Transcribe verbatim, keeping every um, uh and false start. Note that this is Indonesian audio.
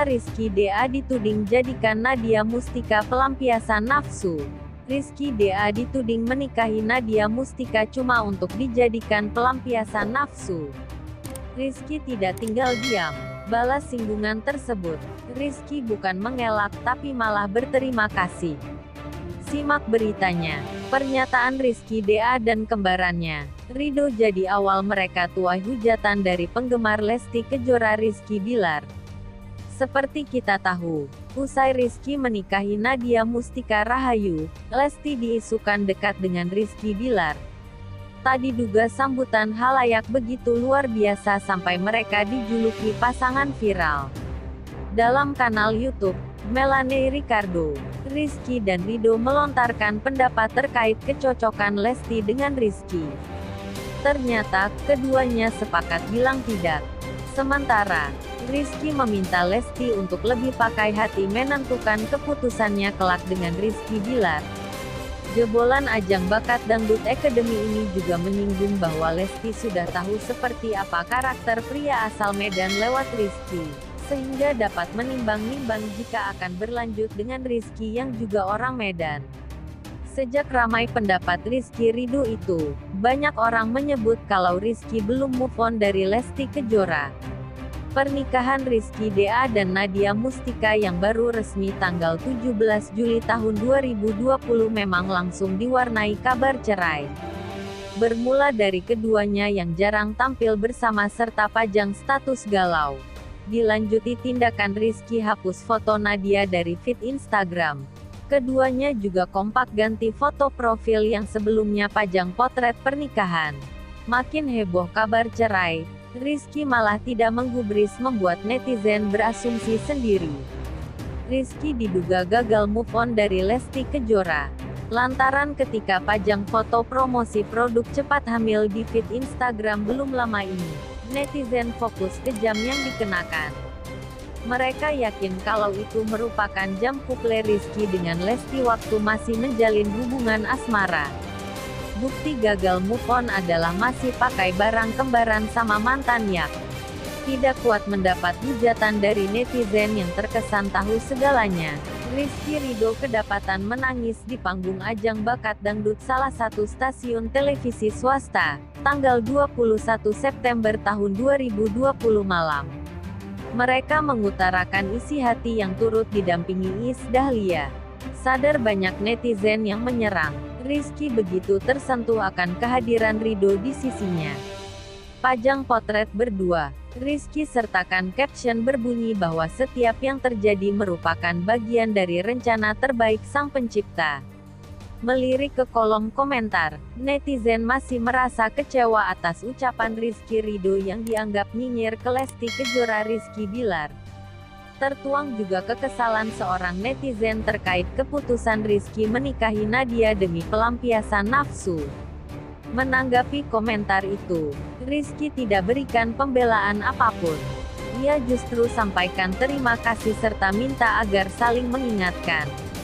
Rizky D A dituding jadikan Nadia Mustika pelampiasan nafsu. Rizky D A dituding menikahi Nadia Mustika cuma untuk dijadikan pelampiasan nafsu. Rizky tidak tinggal diam, balas singgungan tersebut. Rizky bukan mengelak tapi malah berterima kasih. Simak beritanya. Pernyataan Rizky D A dan kembarannya, Ridho jadi awal mereka tuai hujatan dari penggemar Lesti Kejora. Rizky Bilar. Seperti kita tahu, usai Rizky menikahi Nadia Mustika Rahayu, Lesti diisukan dekat dengan Rizky Bilar. Tak diduga sambutan halayak begitu luar biasa sampai mereka dijuluki pasangan viral. Dalam kanal YouTube Melanie Ricardo, Rizky dan Ridho melontarkan pendapat terkait kecocokan Lesti dengan Rizky. Ternyata, keduanya sepakat bilang tidak. Sementara, Rizky meminta Lesti untuk lebih pakai hati menentukan keputusannya kelak dengan Rizky Bilar. Jebolan ajang bakat dangdut Academy ini juga menyinggung bahwa Lesti sudah tahu seperti apa karakter pria asal Medan lewat Rizky, sehingga dapat menimbang-nimbang jika akan berlanjut dengan Rizky yang juga orang Medan. Sejak ramai pendapat Rizky Ridho itu, banyak orang menyebut kalau Rizky belum move on dari Lesti Kejora. Pernikahan Rizky D A dan Nadia Mustika yang baru resmi tanggal tujuh belas Juli tahun dua ribu dua puluh memang langsung diwarnai kabar cerai. Bermula dari keduanya yang jarang tampil bersama serta pajang status galau. Dilanjuti tindakan Rizky hapus foto Nadia dari feed Instagram. Keduanya juga kompak ganti foto profil yang sebelumnya pajang potret pernikahan. Makin heboh kabar cerai, Rizky malah tidak menggubris membuat netizen berasumsi sendiri. Rizky diduga gagal move on dari Lesti Kejora, lantaran ketika pajang foto promosi produk cepat hamil di feed Instagram belum lama ini, netizen fokus ke jam yang dikenakan. Mereka yakin kalau itu merupakan jam couple Rizky dengan Lesti waktu masih menjalin hubungan asmara. Bukti gagal move on adalah masih pakai barang kembaran sama mantannya. Tidak kuat mendapat hujatan dari netizen yang terkesan tahu segalanya, Rizky Ridho kedapatan menangis di panggung ajang bakat dangdut salah satu stasiun televisi swasta, tanggal dua puluh satu September tahun dua ribu dua puluh malam. Mereka mengutarakan isi hati yang turut didampingi Iis Dahlia. Sadar banyak netizen yang menyerang, Rizky begitu tersentuh akan kehadiran Ridho di sisinya. Pajang potret berdua, Rizky sertakan caption berbunyi bahwa setiap yang terjadi merupakan bagian dari rencana terbaik Sang Pencipta. Melirik ke kolom komentar, netizen masih merasa kecewa atas ucapan Rizky Ridho yang dianggap nyinyir ke Lesti Kejora. Rizky Bilar. Tertuang juga kekesalan seorang netizen terkait keputusan Rizky menikahi Nadia demi pelampiasan nafsu. Menanggapi komentar itu, Rizky tidak berikan pembelaan apapun. Ia justru sampaikan terima kasih serta minta agar saling mengingatkan.